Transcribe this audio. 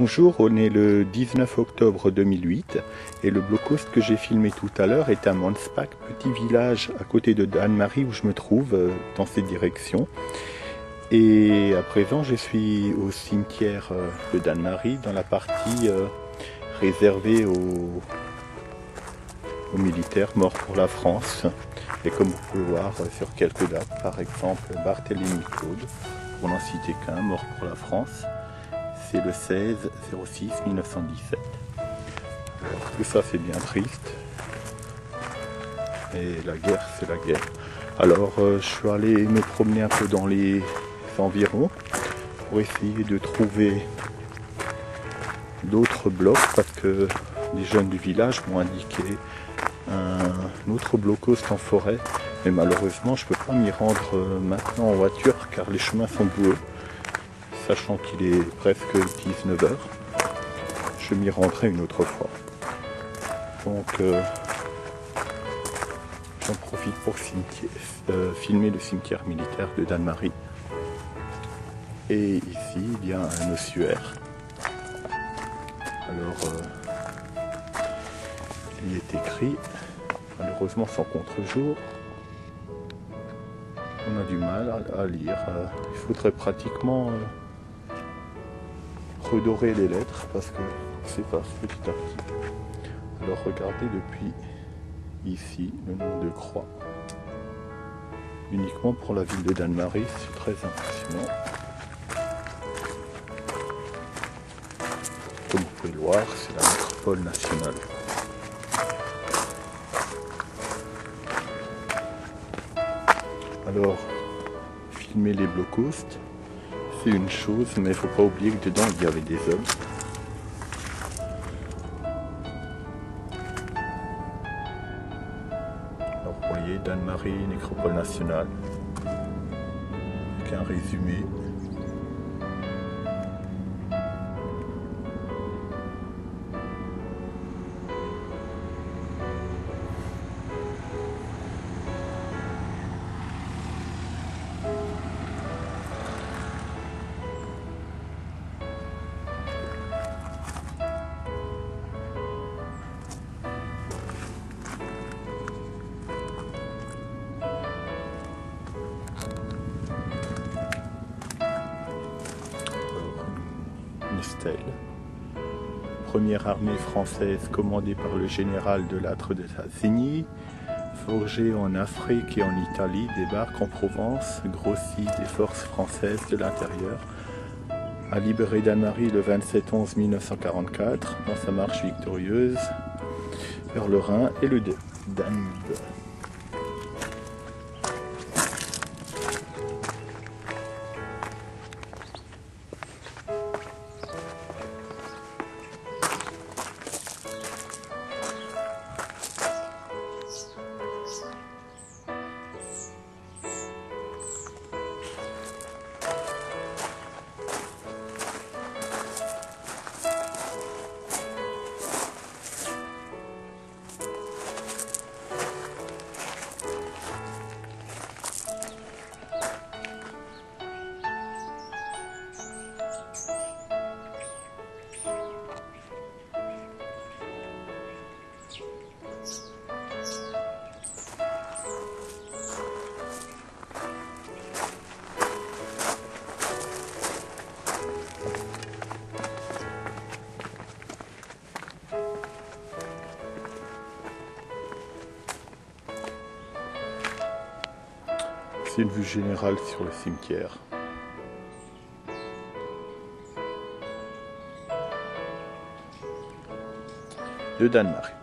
Bonjour, on est le 19 octobre 2008 et le blocos que j'ai filmé tout à l'heure est à Mansbach, petit village à côté de Dannemarie où je me trouve dans cette direction. Et à présent je suis au cimetière de Dannemarie dans la partie réservée aux militaires morts pour la France. Et comme vous pouvez voir sur quelques dates, par exemple Barthélemy Claude, pour n'en citer qu'un, mort pour la France, c'est le 16-06-1917. Alors, tout ça c'est bien triste. Et la guerre, c'est la guerre. Alors je suis allé me promener un peu dans les environs pour essayer de trouver d'autres blocs parce que les jeunes du village m'ont indiqué un autre blocos en forêt. Mais malheureusement, je ne peux pas m'y rendre maintenant en voiture car les chemins sont boueux. Sachant qu'il est presque 19 h, je m'y rendrai une autre fois. Donc, j'en profite pour filmer le cimetière militaire de Dannemarie. Et ici, il y a un ossuaire. Alors, il est écrit, malheureusement sans contre-jour. On a du mal à lire. Il faudrait pratiquement redorer les lettres parce que s'efface petit à petit. Alors regardez depuis ici le nom de croix. Uniquement pour la ville de Dannemarie, c'est très impressionnant. Comme vous pouvez le voir, c'est la métropole nationale. Alors, filmer les blocos, c'est une chose, mais il ne faut pas oublier que dedans il y avait des hommes. Alors vous voyez, Dannemarie, nécropole nationale, avec un résumé. Stèle. Première armée française commandée par le général de Lattre de Tassigny, forgée en Afrique et en Italie, débarque en Provence, grossit des forces françaises de l'intérieur, a libéré Dannemarie le 27-11-1944 dans sa marche victorieuse vers le Rhin et le Danube. C'est une vue générale sur le cimetière. De Dannemarie.